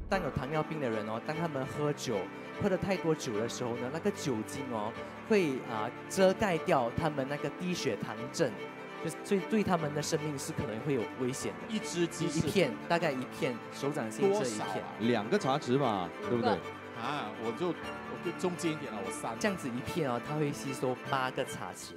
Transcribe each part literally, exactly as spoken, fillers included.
当有糖尿病的人哦，当他们喝酒喝的太多酒的时候呢，那个酒精哦会啊、呃、遮盖掉他们那个低血糖症。 就所以对他们的生命是可能会有危险的。 一支鸡一片，大概一片手掌心这一片， 啊、两个茶匙吧，对不对？ 啊，我就我就中间一点了，我三。 这样子一片哦，它会吸收八个茶匙。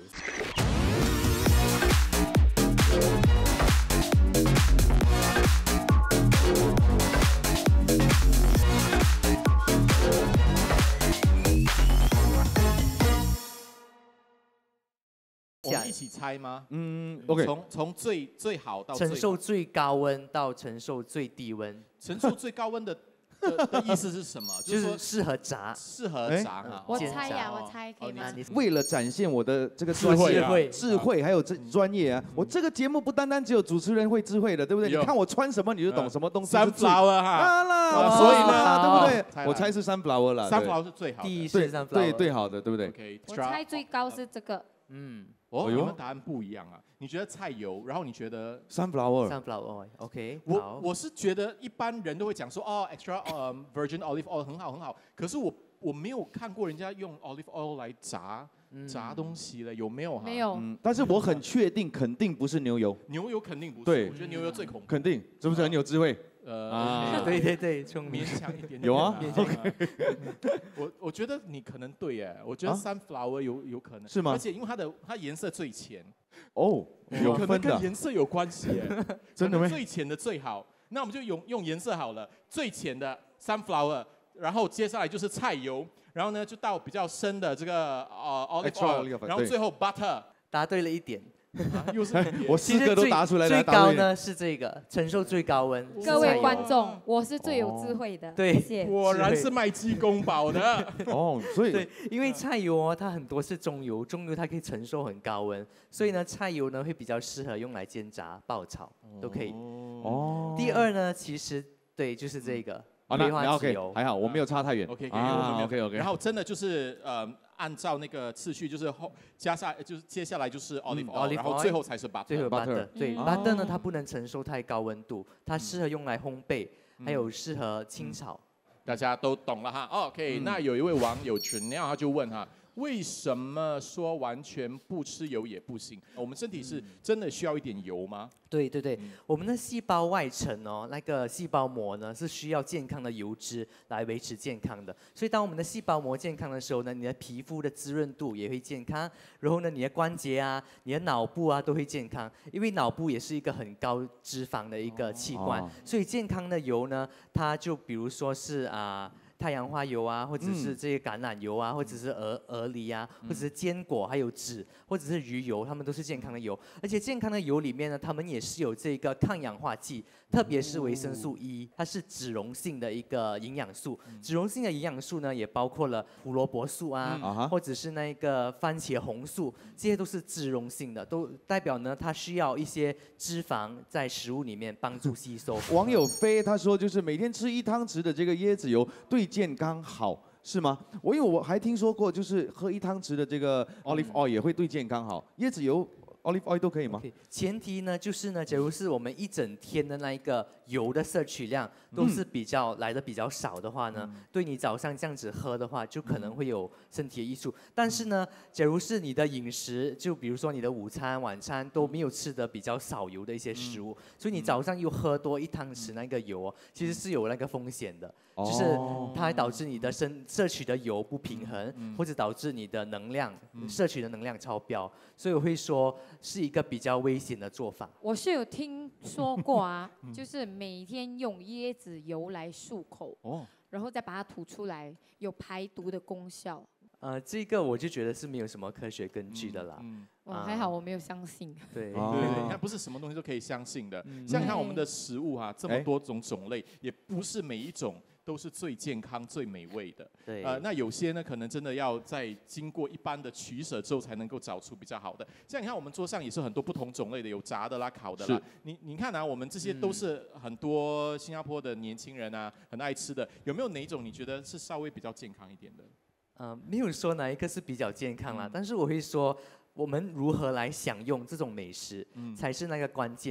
我们一起猜吗？ 嗯 ，OK。 从从最最好到最承受最高温到承受最低温。 承受最高温的的的意思是什么？ 就是适合炸， 适合炸哈。 我猜呀，我猜可以吗？ 为了展现我的这个智慧、 智慧还有这专业啊，我这个节目不单单只有主持人会智慧的，对不对？你看我穿什么你就懂什么东西。 sunflower 哈， 啦，所以呢，对不对？我猜是 sunflower 啦 ，sunflower 是最好的， 第一是 sunflower， 对对好的，对不对？ 我猜最高是这个。 嗯， 哦，你们答案不一样啊！你觉得菜油，然后你觉得 sunflower，sunflower oil，OK。 我我是觉得一般人都会讲说，哦 ，extra 呃 virgin olive oil 很好很好，可是我我没有看过人家用 olive oil 来炸炸东西的，有没有？ 没有。 嗯，但是我很确定，肯定不是牛油。 牛油肯定不是。 对， 我觉得牛油最恐怖。 肯定，是不是很有智慧？ 呃啊，对对对，聪明， 勉强一点。 有啊， 我我觉得你可能对耶，我觉得 sunflower 有有可能。 是吗？ 而且因为它的它颜色最浅。 哦，有可能跟颜色有关系耶。 真的吗？ 最浅的最好，那我们就用用颜色好了。最浅的 sunflower， 然后接下来就是菜油，然后呢就到比较深的这个呃 olive oil， 然后最后 butter。 答对了一点。 啊、又是我四个都答出来了。 最高呢是这个承受最高温。 各位观众，我是最有智慧的。 对， 谢谢。 果然是卖鸡公煲的。 哦，所以对，因为菜油哦，它很多是中油，中油它可以承受很高温，所以呢，菜油呢会比较适合用来煎炸、爆炒都可以。哦。第二呢，其实对，就是这个。 啊，那 OK， 还好，我没有差太远。 OK， 啊 ，OK OK。 然后真的就是呃，按照那个次序，就是后加下就是接下来就是 olive oil， 然后最后才是 butter。 最后 butter， 对 ，butter 呢它不能承受太高温度，它适合用来烘焙，还有适合清炒。 大家都懂了哈。OK，那有一位网友群亮他就问哈。 为什么说完全不吃油也不行？我们身体是真的需要一点油吗？ 对对对，嗯、我们的细胞外层哦，那个细胞膜呢是需要健康的油脂来维持健康的。所以当我们的细胞膜健康的时候呢，你的皮肤的滋润度也会健康，然后呢，你的关节啊、你的脑部啊都会健康，因为脑部也是一个很高脂肪的一个器官，哦、所以健康的油呢，它就比如说是啊。呃 太阳花油啊，或者是这些橄榄油啊，或者是鹅鹅梨啊，或者是坚果，还有籽，或者是鱼油，它们都是健康的油。而且健康的油里面呢，它们也是有这个抗氧化剂，特别是维生素 E， 它是脂溶性的一个营养素。脂溶性的营养素呢，也包括了胡萝卜素啊，嗯、或者是那个番茄红素，这些都是脂溶性的，都代表呢它需要一些脂肪在食物里面帮助吸收。 网友飞他说，就是每天吃一汤匙的这个椰子油对 健康好是吗？我因为我还听说过，就是喝一汤匙的这个 olive oil 也会对健康好，椰子油 olive oil 都可以吗？ Okay, 前提呢就是呢，假如是我们一整天的那一个油的摄取量都是比较、嗯、来的比较少的话呢，嗯、对你早上这样子喝的话，就可能会有身体的益处。但是呢，假如是你的饮食，就比如说你的午餐、晚餐都没有吃的比较少油的一些食物，嗯、所以你早上又喝多一汤匙那个油哦，其实是有那个风险的。 就是它会导致你的身摄取的油不平衡，嗯、或者导致你的能量、嗯、摄取的能量超标，所以我会说是一个比较危险的做法。 我是有听说过啊，就是每天用椰子油来漱口，哦、然后再把它吐出来，有排毒的功效。 呃，这个我就觉得是没有什么科学根据的啦。嗯， 哇，还好我没有相信。 对， 对对，你看不是什么东西都可以相信的。像看我们的食物哈，这么多种种类，也不是每一种 都是最健康、最美味的。 对， 呃，那有些呢，可能真的要在经过一般的取舍之后，才能够找出比较好的。像你看，我们桌上也是很多不同种类的，有炸的啦、烤的啦。你你看啊，我们这些都是很多新加坡的年轻人啊，很爱吃的。有没有哪一种你觉得是稍微比较健康一点的？ 呃，没有说哪一个是比较健康啦，嗯、但是我会说，我们如何来享用这种美食，嗯、才是那个关键。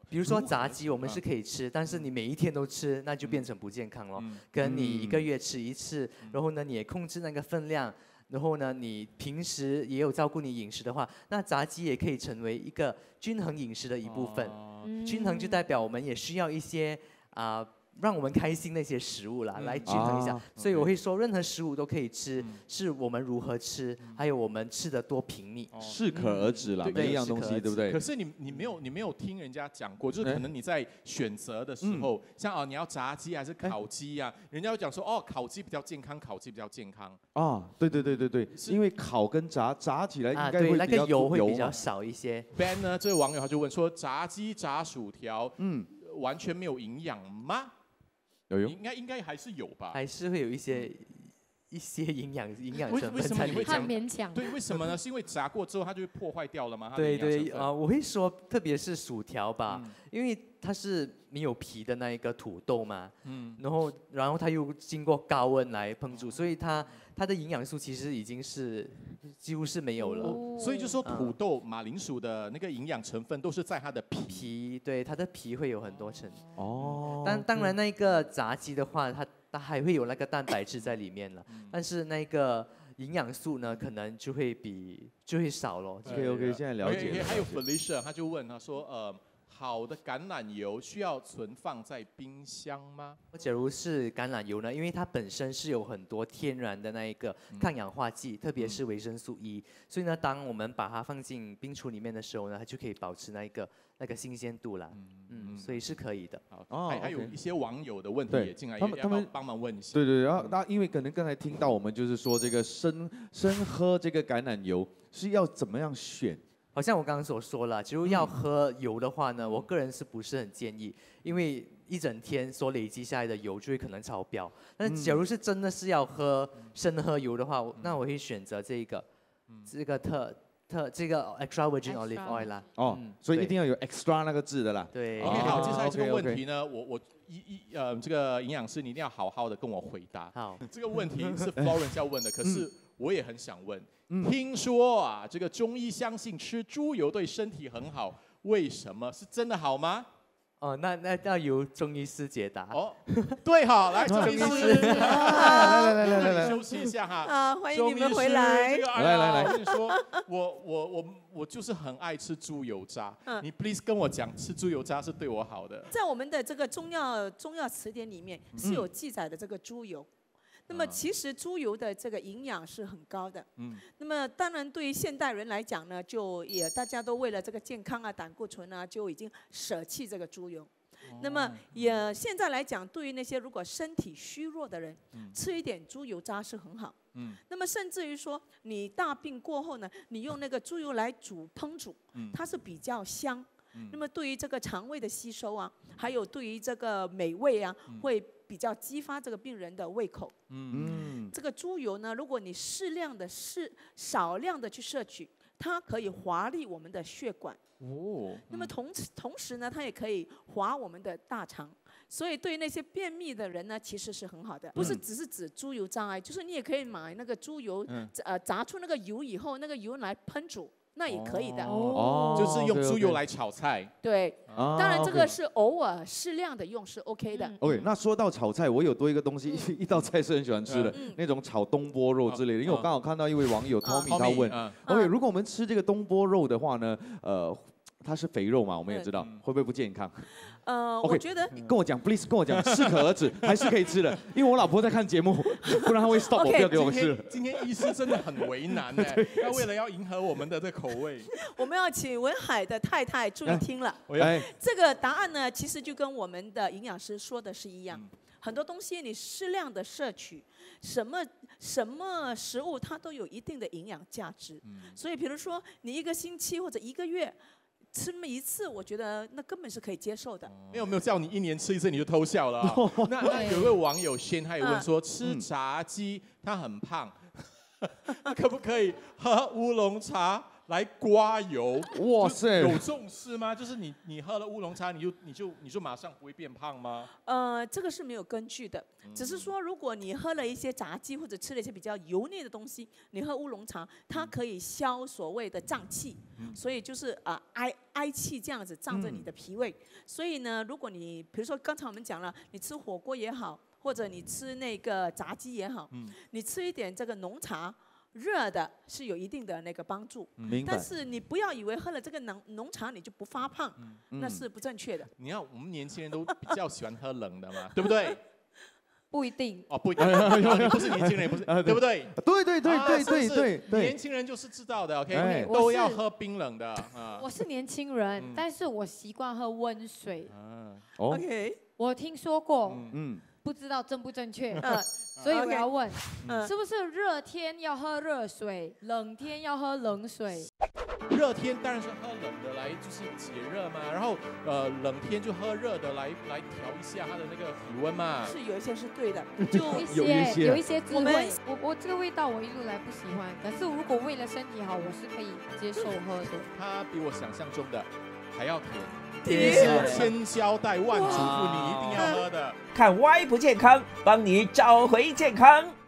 比如说炸鸡，我们是可以吃，但是你每一天都吃，那就变成不健康咯。跟你一个月吃一次，然后呢，你也控制那个分量，然后呢，你平时也有照顾你饮食的话，那炸鸡也可以成为一个均衡饮食的一部分。均衡就代表我们也需要一些啊。让我们开心的一些食物啦，来均衡一下。所以我会说，任何食物都可以吃，是我们如何吃，还有我们吃的多频密， 适可而止啦，每一样东西，对不对？ 可是你你没有你没有听人家讲过，就是可能你在选择的时候，像哦你要炸鸡还是烤鸡呀，人家会讲说哦烤鸡比较健康，烤鸡比较健康。 啊，对对对对对，因为烤跟炸炸起来应该会那个油会比较少一些。 Ben 呢，这位网友他就问说，炸鸡炸薯条，嗯，完全没有营养吗？ 有有， 应该应该还是有吧， 还是会有一些一些营养营养成分在里面。 太勉强。 对，为什么呢？是因为炸过之后它就会破坏掉了吗？ 对对啊、呃，我会说，特别是薯条吧，嗯、因为它是没有皮的那一个土豆嘛，嗯，然后然后它又经过高温来烹煮，所以它它的营养素其实已经是几乎是没有了。 哦、所以就说土豆、马铃薯的那个营养成分都是在它的皮， 皮对它的皮会有很多成分。 哦， 但当然那个炸鸡的话，它它还会有那个蛋白质在里面了，但是那个营养素呢，可能就会比就会少咯。 OK OK， 现在了解了。 还有 Felicia， 他就问他说，呃。好的橄榄油需要存放在冰箱吗？ 假如是橄榄油呢，因为它本身是有很多天然的那一个抗氧化剂，嗯、特别是维生素 E， 所以呢，当我们把它放进冰橱里面的时候呢，它就可以保持那一个那个新鲜度啦。嗯嗯，所以是可以的。 好，哦、还还有一些网友的问题也进来， 他们他们帮忙问一下。 对对，然后那因为可能刚才听到我们就是说这个生生喝这个橄榄油是要怎么样选？ 好像我刚刚所说了，假如要喝油的话呢，嗯、我个人是不是很建议？因为一整天所累积下来的油就会可能超标。但是假如是真的是要喝生喝油的话，嗯、那我会选择这个，嗯、这个特特这个 extra virgin olive oil 啦。 哦，嗯、所以一定要有 extra 那个字的啦。 对。 OK， 好，接下来这个问题呢，我我一一呃，这个营养师你一定要好好的跟我回答。 好， 这个问题是 Florence 要问的，可是我也很想问。嗯、听说啊，这个中医相信吃猪油对身体很好，为什么？是真的好吗？ 哦，那那要由中医师解答。 哦，对哈，来，中医师， 来来来来来来， 休息一下哈。 啊，欢迎你们回来。 这个、哎、来来来，我跟你说，我我我我就是很爱吃猪油渣。嗯、你 please 跟我讲，吃猪油渣是对我好的。 在我们的这个中药中药词典里面是有记载的这个猪油。嗯那么其实猪油的这个营养是很高的，嗯，那么当然对于现代人来讲呢，就也大家都为了这个健康啊、胆固醇啊，就已经舍弃这个猪油。哦、那么也现在来讲，对于那些如果身体虚弱的人，嗯、吃一点猪油渣是很好。嗯，那么甚至于说你大病过后呢，你用那个猪油来煮烹煮，嗯、它是比较香。嗯、那么对于这个肠胃的吸收啊，还有对于这个美味啊，嗯、会比较激发这个病人的胃口。嗯，这个猪油呢，如果你适量的、适少量的去摄取，它可以滑利我们的血管。哦，那么同同时呢，它也可以滑我们的大肠。所以对于那些便秘的人呢，其实是很好的，不是只是指猪油渣，就是你也可以买那个猪油，嗯、呃，炸出那个油以后，那个油来烹煮。那也可以的， 哦，就是用猪油来炒菜。 对，当然这个是偶尔适量的用是 OK 的。 OK， 那说到炒菜，我有多一个东西，一道菜是很喜欢吃的，那种炒东坡肉之类的。因为我刚好看到一位网友 Tommy 他问 ，OK， 如果我们吃这个东坡肉的话呢，呃，它是肥肉嘛，我们也知道，会不会不健康？ 呃，我觉得跟我讲 ，please 跟我讲，适可而止，还是可以吃的。因为我老婆在看节目，不然她会 stop 我，不要给我吃。 今天医师真的很为难呢，要为了要迎合我们的这口味， 我们要请文海的太太注意听了。哎，这个答案呢，其实就跟我们的营养师说的是一样。很多东西你适量的摄取，什么什么食物它都有一定的营养价值。所以，比如说你一个星期或者一个月。吃那么一次，我觉得那根本是可以接受的。 没有没有叫你一年吃一次你就偷笑了、啊。那那有位网友先他也问说，吃炸鸡他很胖，那可不可以喝乌龙茶来刮油。 哇塞， 有这种事吗？就是你你喝了乌龙茶，你就你就你就马上不会变胖吗？ 呃，这个是没有根据的，只是说如果你喝了一些炸鸡或者吃了一些比较油腻的东西，你喝乌龙茶，它可以消所谓的胀气，嗯、所以就是啊、呃、哀哀气这样子胀着你的脾胃。嗯、所以呢，如果你比如说刚才我们讲了，你吃火锅也好，或者你吃那个炸鸡也好，嗯、你吃一点这个浓茶。热的是有一定的那个帮助， 明白。 但是你不要以为喝了这个浓浓茶你就不发胖，嗯、那是不正确的。 你看我们年轻人都比较喜欢喝冷的嘛，对不对？ 不一定哦，不一定，你不是年轻人，不是，对不对？ 对对对对对对对， 年轻人就是知道的 ，OK， 都要喝冰冷的。 我是年轻人，但是我习惯喝温水。 OK， 我听说过，嗯。不知道正不正确，呃，所以我要问，嗯、是不是热天要喝热水，冷天要喝冷水？ 热天当然是喝冷的来就是解热嘛，然后呃冷天就喝热的来来调一下它的那个体温嘛。 是有一些是对的， 就一些有一些智慧。我我这个味道我一路来不喜欢，可是如果为了身体好，我是可以接受喝的。 它比我想象中的还要甜。 也是千交代万嘱咐，你一定要喝的。 看 Y 不健康，帮你找回健康。